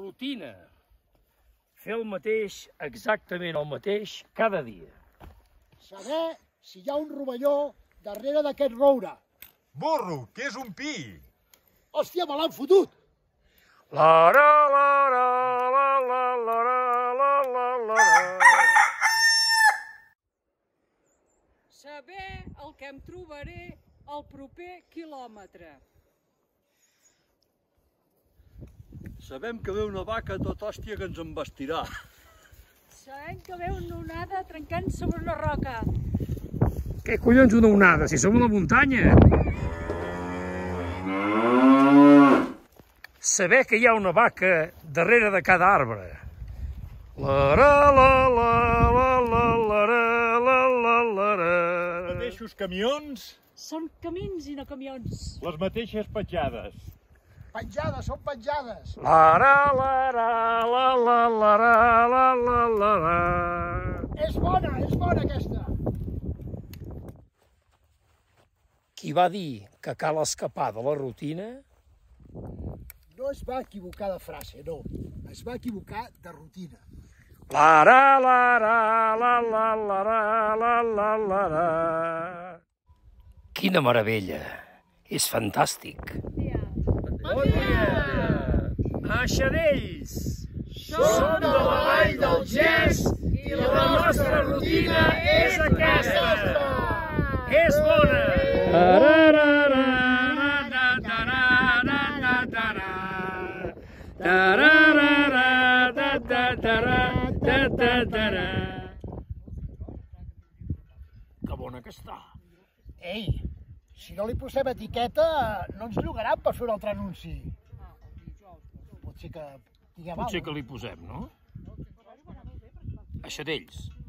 Rutina. Fer el mateix, exactament el mateix, cada dia. Saber si hi ha un rovelló darrere d'aquest roure. Burro, què és un pi? Hòstia, me l'han fotut! Saber el que em trobaré al proper quilòmetre. Sabem que ve una vaca tot hòstia que ens embestirà. Sabem que ve una onada trencant sobre una roca. Què collons una onada, si som a la muntanya? Saber que hi ha una vaca darrere de cada arbre. Els mateixos camions, Són camins i no camions. les mateixes petjades. Penjades, són penjades. És bona aquesta. Qui va dir que cal escapar de la rutina? No es va equivocar de frase, no. Es va equivocar de rutina. Quina meravella! És fantàstic! Bon dia! A Xadells! Som de la vall del Gest i la nostra rutina és aquesta! És bona! Que bona que està! Ei, si no li posem etiqueta, no ens llogaran per fer un altre anunci. Potser que diguem Potser alguna que li posem, no? A Xadells.